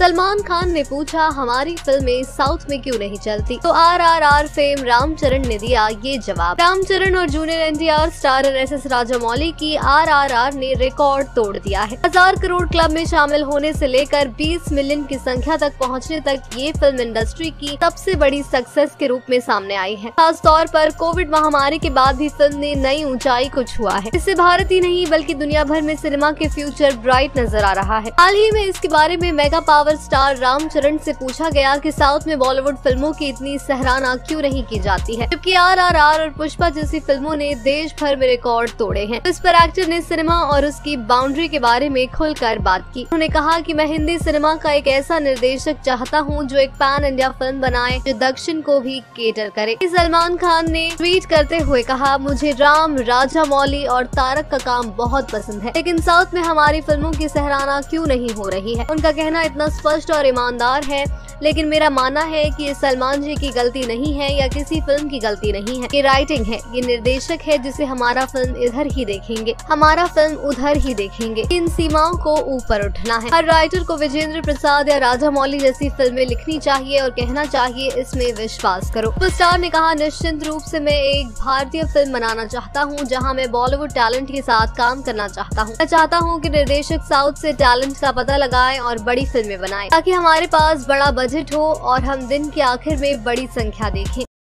सलमान खान ने पूछा हमारी फिल्में साउथ में क्यों नहीं चलती, तो RRR फेम रामचरण ने दिया ये जवाब। रामचरण और junior NTR starrer SS Rajamouli की RRR ने रिकॉर्ड तोड़ दिया है। 1000 करोड़ क्लब में शामिल होने से लेकर 20 मिलियन की संख्या तक पहुंचने तक ये फिल्म इंडस्ट्री की सबसे बड़ी सक्सेस के रूप में सामने आई है। खास तौर पर कोविड महामारी के बाद भी फिल्म ने नई ऊंचाई को छुआ है। इससे भारत ही नहीं बल्कि दुनिया भर में सिनेमा के फ्यूचर ब्राइट नजर आ रहा है। हाल ही में इसके बारे में मेगा पावर स्टार रामचरण से पूछा गया कि साउथ में बॉलीवुड फिल्मों की इतनी सराहना क्यों नहीं की जाती है, जबकि RRR और पुष्पा जैसी फिल्मों ने देश भर में रिकॉर्ड तोड़े हैं। इस पर एक्टर ने सिनेमा और उसकी बाउंड्री के बारे में खुलकर बात की। उन्होंने कहा कि मैं हिंदी सिनेमा का एक ऐसा निर्देशक चाहता हूं जो एक पैन इंडिया फिल्म बनाए जो दक्षिण को भी केटर करे। सलमान खान ने ट्वीट करते हुए कहा, मुझे राम, राजामौली और तारक का काम बहुत पसंद है, लेकिन साउथ में हमारी फिल्मों की सराहना क्यों नहीं हो रही है। उनका कहना इतना स्पष्ट और ईमानदार है, लेकिन मेरा मानना है कि ये सलमान जी की गलती नहीं है या किसी फिल्म की गलती नहीं है। ये राइटिंग है, ये निर्देशक है जिसे हमारा फिल्म इधर ही देखेंगे, हमारा फिल्म उधर ही देखेंगे। इन सीमाओं को ऊपर उठना है। हर राइटर को विजेंद्र प्रसाद या राजामौली जैसी फिल्में लिखनी चाहिए और कहना चाहिए इसमें विश्वास करो। सुपरस्टार ने कहा, निश्चित रूप से मैं एक भारतीय फिल्म बनाना चाहता हूँ जहाँ मैं बॉलीवुड टैलेंट के साथ काम करना चाहता हूँ। मैं चाहता हूँ कि निर्देशक साउथ से टैलेंट का पता लगाएं और बड़ी फिल्में बनाएं ताकि हमारे पास बड़ा बजट हो और हम दिन के आखिर में बड़ी संख्या देखें।